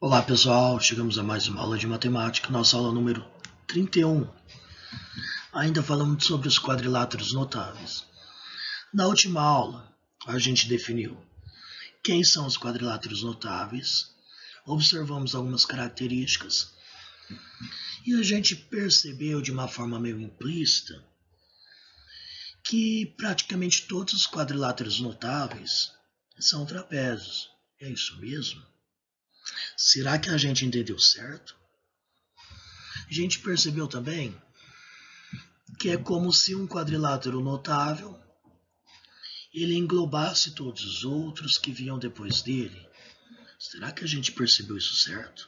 Olá pessoal, chegamos a mais uma aula de matemática, nossa aula número 31. Ainda falamos sobre os quadriláteros notáveis. Na última aula, a gente definiu quem são os quadriláteros notáveis, observamos algumas características e a gente percebeu de uma forma meio implícita que praticamente todos os quadriláteros notáveis são trapézios. É isso mesmo? Será que a gente entendeu certo? A gente percebeu também que é como se um quadrilátero notável ele englobasse todos os outros que vinham depois dele. Será que a gente percebeu isso certo?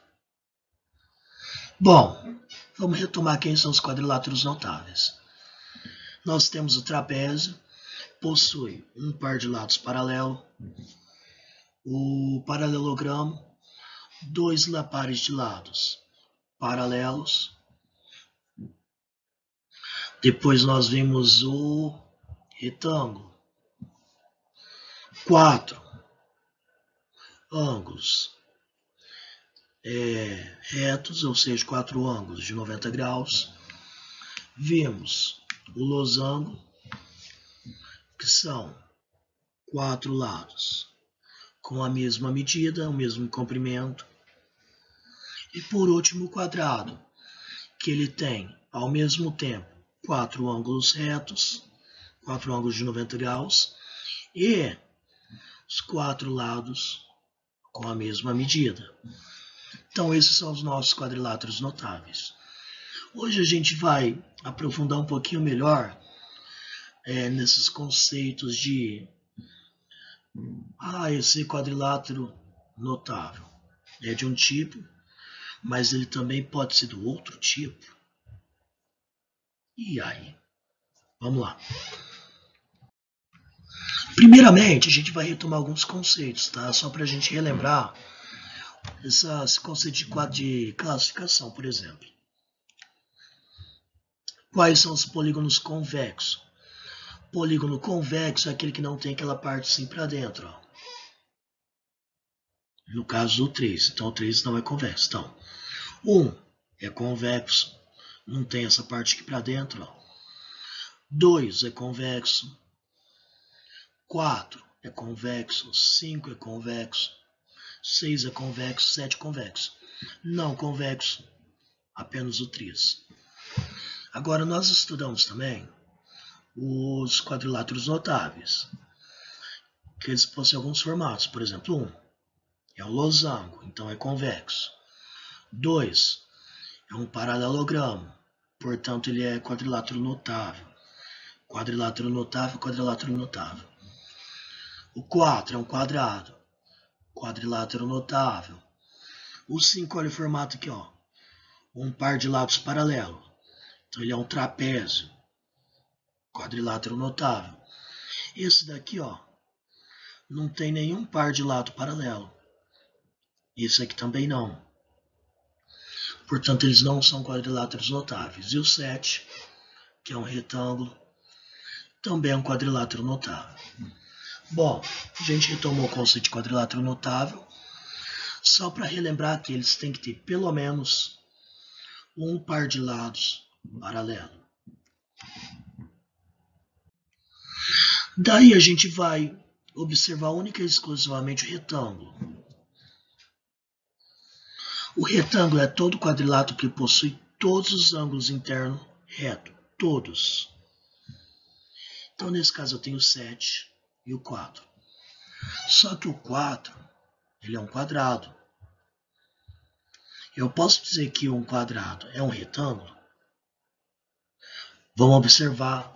Bom, vamos retomar quem são os quadriláteros notáveis. Nós temos o trapézio, possui um par de lados paralelo, o paralelogramo, dois pares de lados paralelos. Depois nós vimos o retângulo, 4 ângulos retos, ou seja, 4 ângulos de 90 graus. Vimos o losango, que são 4 lados com a mesma medida, o mesmo comprimento. E por último o quadrado, que ele tem ao mesmo tempo 4 ângulos retos, 4 ângulos de 90 graus, e os 4 lados com a mesma medida. Então esses são os nossos quadriláteros notáveis. Hoje a gente vai aprofundar um pouquinho melhor nesses conceitos de esse quadrilátero notável é de um tipo, mas ele também pode ser do outro tipo. E aí? Vamos lá. Primeiramente, a gente vai retomar alguns conceitos, tá? Só para a gente relembrar esse conceito de classificação, por exemplo. Quais são os polígonos convexos? Polígono convexo é aquele que não tem aquela parte assim para dentro. Ó. No caso do 3. Então o 3 não é convexo. Então, 1 é convexo, não tem essa parte aqui para dentro. Ó. 2 é convexo. 4 é convexo. 5 é convexo. 6 é convexo. 7 é convexo. Não convexo, apenas o 3. Agora nós estudamos também os quadriláteros notáveis, que eles possuem alguns formatos. Por exemplo, 1 é o losango, então é convexo. 2 é um paralelogramo, portanto ele é quadrilátero notável. Quadrilátero notável, quadrilátero notável. O 4 é um quadrado, quadrilátero notável. O 5, olha o formato aqui, ó, um par de lados paralelo. Então ele é um trapézio, quadrilátero notável. Esse daqui, ó, não tem nenhum par de lado paralelo. Esse aqui também não. Portanto, eles não são quadriláteros notáveis. E o 7, que é um retângulo, também é um quadrilátero notável. Bom, a gente retomou o conceito de quadrilátero notável. Só para relembrar que eles têm que ter pelo menos um par de lados paralelo. Daí a gente vai observar única e exclusivamente o retângulo. O retângulo é todo quadrilátero que possui todos os ângulos internos retos. Todos. Então, nesse caso, eu tenho o 7 e o 4. Só que o 4, ele é um quadrado. Eu posso dizer que um quadrado é um retângulo? Vamos observar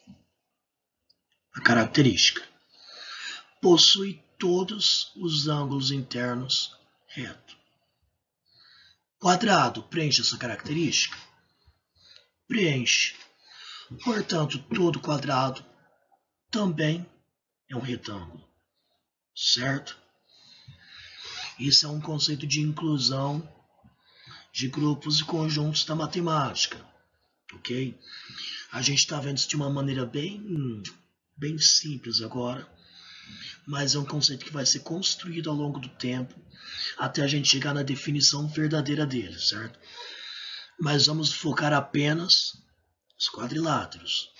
a característica. Possui todos os ângulos internos retos. Quadrado preenche essa característica? Preenche. Portanto, todo quadrado também é um retângulo. Certo? Isso é um conceito de inclusão de grupos e conjuntos da matemática. Ok? A gente está vendo isso de uma maneira bem simples agora. mas é um conceito que vai ser construído ao longo do tempo até a gente chegar na definição verdadeira dele, certo? Mas vamos focar apenas nos quadriláteros.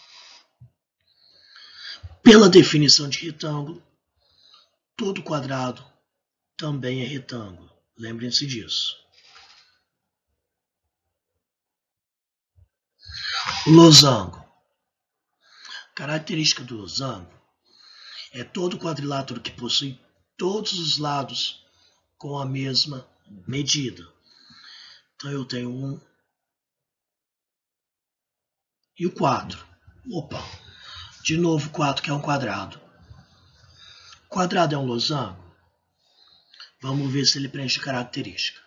Pela definição de retângulo, todo quadrado também é retângulo. Lembrem-se disso. Losango. Característica do losango é todo quadrilátero que possui todos os lados com a mesma medida. Então eu tenho 1 e o 4. Opa! De novo 4, que é um quadrado. Quadrado é um losango? Vamos ver se ele preenche a característica.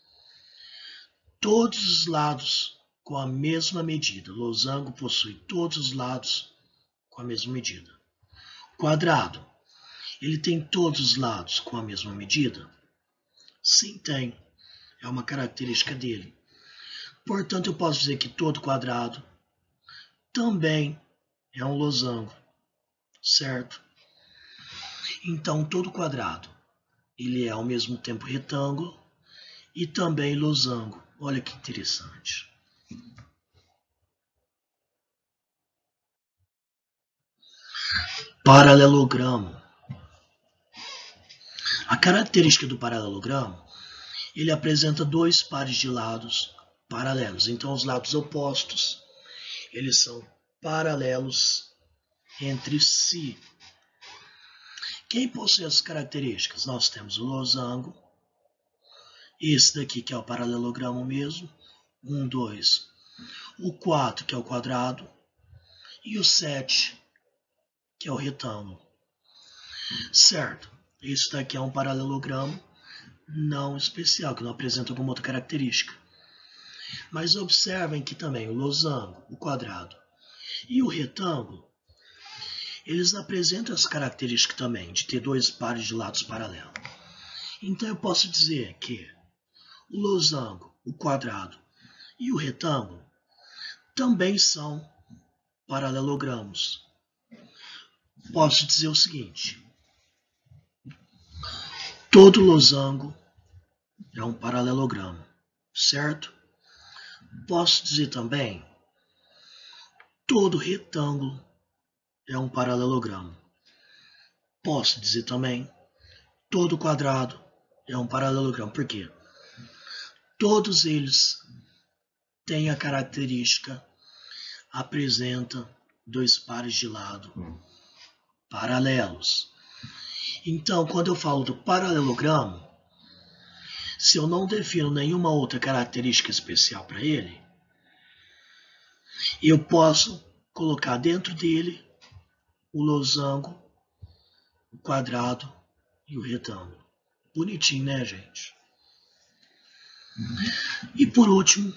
Todos os lados com a mesma medida. Losango possui todos os lados com a mesma medida. Quadrado, ele tem todos os lados com a mesma medida? Sim, tem. É uma característica dele. Portanto, eu posso dizer que todo quadrado também é um losango, certo? Então, todo quadrado, ele é ao mesmo tempo retângulo e também losango. Olha que interessante. Paralelogramo. A característica do paralelogramo, ele apresenta dois pares de lados paralelos. Então, os lados opostos, eles são paralelos entre si. Quem possui essas características? Nós temos o losango, esse daqui que é o paralelogramo mesmo, 1, 2, o 4 que é o quadrado e o 7 que é o retângulo. Certo, isso daqui é um paralelogramo não especial, que não apresenta alguma outra característica. Mas observem que também o losango, o quadrado e o retângulo, eles apresentam essa característica também, de ter dois pares de lados paralelos. Então eu posso dizer que o losango, o quadrado e o retângulo também são paralelogramos. Posso dizer o seguinte: todo losango é um paralelogramo, certo? Posso dizer também, todo retângulo é um paralelogramo. Posso dizer também, todo quadrado é um paralelogramo. Por quê? Todos eles têm a característica, apresentam dois pares de lado paralelos. Então, quando eu falo do paralelogramo, se eu não defino nenhuma outra característica especial para ele, eu posso colocar dentro dele o losango, o quadrado e o retângulo. Bonitinho, né, gente? E por último,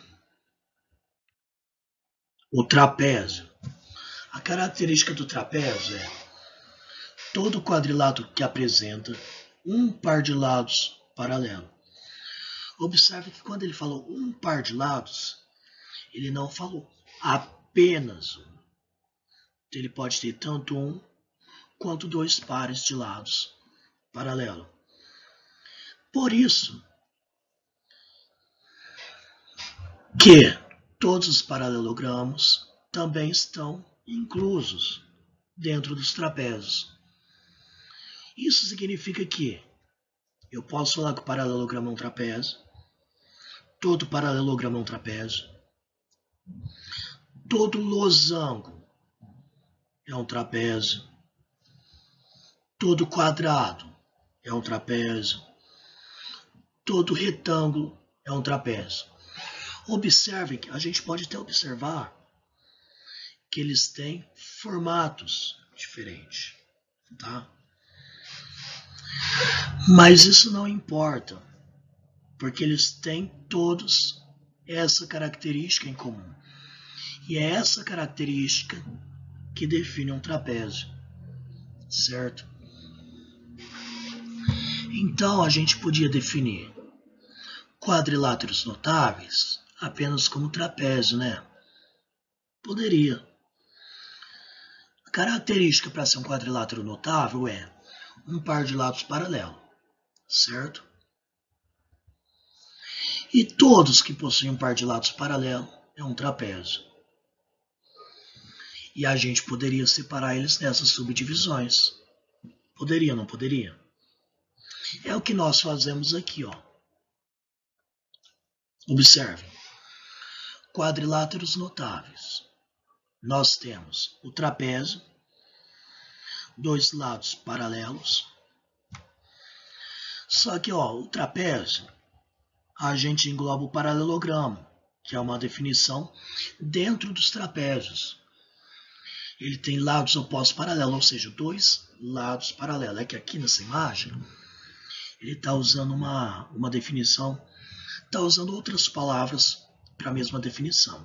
o trapézio. A característica do trapézio é todo quadrilátero que apresenta um par de lados paralelo. Observe que quando ele falou um par de lados, ele não falou apenas um. Ele pode ter tanto um quanto dois pares de lados paralelos. Por isso que todos os paralelogramos também estão inclusos dentro dos trapézios. Isso significa que eu posso falar que o paralelogramo é um trapézio, todo paralelogramo é um trapézio, todo losango é um trapézio, todo quadrado é um trapézio, todo retângulo é um trapézio. Observe que a gente pode até observar que eles têm formatos diferentes, tá? Mas isso não importa, porque eles têm todos essa característica em comum. E é essa característica que define um trapézio, certo? Então a gente podia definir quadriláteros notáveis apenas como trapézio, né? Poderia. A característica para ser um quadrilátero notável é um par de lados paralelos, certo? E todos que possuem um par de lados paralelos é um trapézio. E a gente poderia separar eles nessas subdivisões. Poderia, não poderia? É o que nós fazemos aqui, ó. Observe. Quadriláteros notáveis. Nós temos o trapézio, dois lados paralelos. Só que, ó, o trapézio, a gente engloba o paralelogramo, que é uma definição dentro dos trapézios. Ele tem lados opostos paralelos, ou seja, dois lados paralelos. É que aqui nessa imagem, ele está usando uma definição, está usando outras palavras para a mesma definição.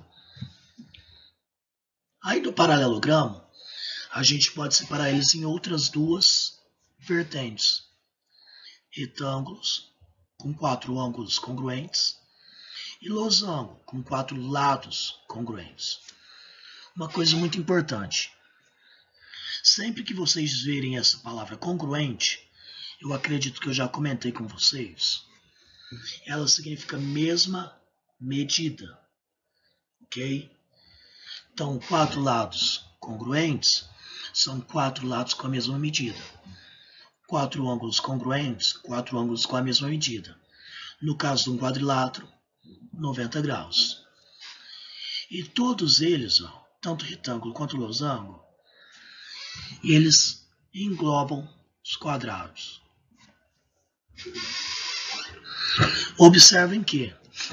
Aí do paralelogramo, a gente pode separar eles em outras duas vertentes. Retângulos com 4 ângulos congruentes e losango com 4 lados congruentes. Uma coisa muito importante. Sempre que vocês verem essa palavra congruente, eu acredito que eu já comentei com vocês, ela significa mesma medida, ok? Então, 4 lados congruentes são 4 lados com a mesma medida. 4 ângulos congruentes, 4 ângulos com a mesma medida. No caso de um quadrilátero, 90 graus. E todos eles, ó, tanto retângulo quanto losango, eles englobam os quadrados. Observem que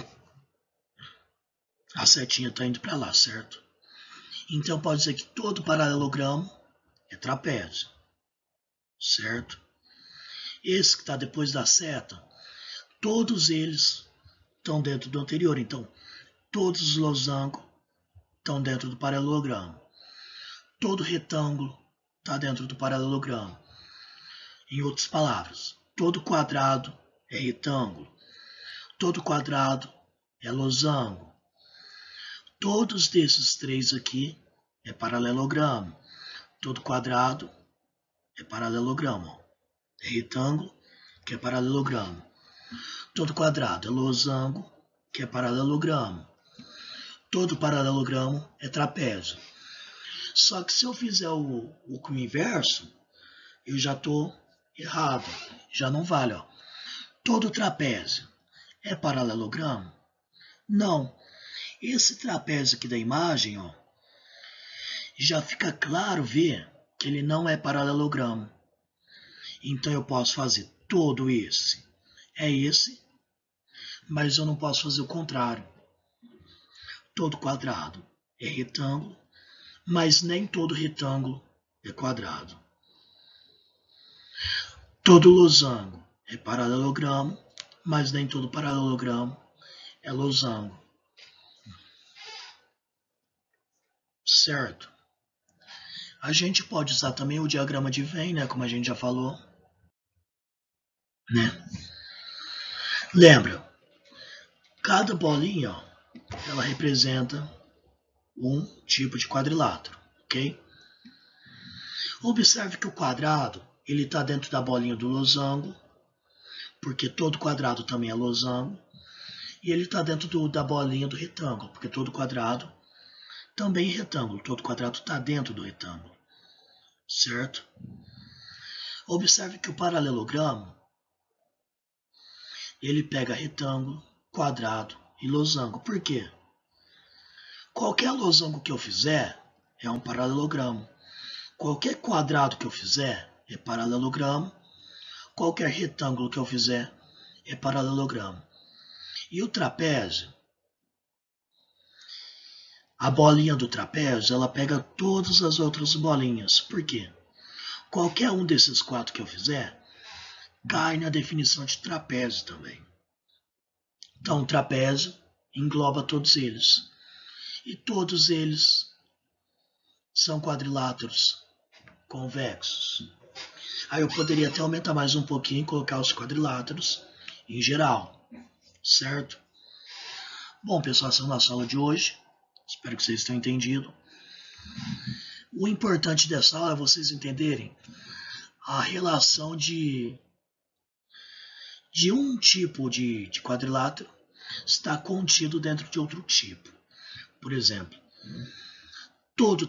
a setinha está indo para lá, certo? Então pode dizer que todo paralelogramo é trapézio, certo? Esse que está depois da seta, todos eles estão dentro do anterior. Então, todos os losangos estão dentro do paralelogramo. Todo retângulo está dentro do paralelogramo. Em outras palavras, todo quadrado é retângulo. Todo quadrado é losango. Todos desses três aqui é paralelogramo. Todo quadrado é paralelogramo. É retângulo, que é paralelogramo. Todo quadrado é losango, que é paralelogramo. Todo paralelogramo é trapézio. Só que se eu fizer o inverso, eu já estou errado. Já não vale. Ó. Todo trapézio é paralelogramo? Não. Esse trapézio aqui da imagem, ó, já fica claro ver que ele não é paralelogramo. Então eu posso fazer todo esse. É esse, mas eu não posso fazer o contrário. Todo quadrado é retângulo, mas nem todo retângulo é quadrado. Todo losango é paralelogramo, mas nem todo paralelogramo é losango. Certo? A gente pode usar também o diagrama de Venn, né, como a gente já falou. Né? Lembra, cada bolinha, ó, ela representa um tipo de quadrilátero, ok? Observe que o quadrado, ele está dentro da bolinha do losango, porque todo quadrado também é losango, e ele está dentro da bolinha do retângulo, porque todo quadrado também é retângulo, todo quadrado está dentro do retângulo, certo? Observe que o paralelogramo, ele pega retângulo, quadrado e losango. Por quê? Qualquer losango que eu fizer é um paralelogramo. Qualquer quadrado que eu fizer é paralelogramo. Qualquer retângulo que eu fizer é paralelogramo. E o trapézio, a bolinha do trapézio, ela pega todas as outras bolinhas. Por quê? Qualquer um desses 4 que eu fizer cai na definição de trapézio também. Então, o trapézio engloba todos eles. E todos eles são quadriláteros convexos. Aí eu poderia até aumentar mais um pouquinho e colocar os quadriláteros em geral, certo? Bom, pessoal, essa é a nossa aula de hoje. Espero que vocês tenham entendido. O importante dessa aula é vocês entenderem a relação de um tipo de quadrilátero está contido dentro de outro tipo. Por exemplo, todo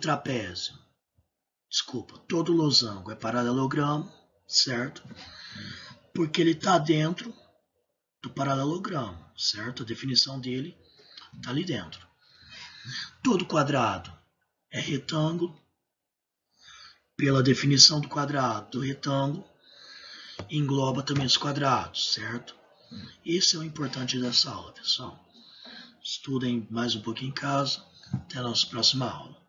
losango é paralelogramo, certo? Porque ele está dentro do paralelogramo, certo? A definição dele está ali dentro. Todo quadrado é retângulo, pela definição do quadrado, do retângulo, engloba também os quadrados, certo? Esse é o importante dessa aula, pessoal. Estudem mais um pouquinho em casa. Até a nossa próxima aula.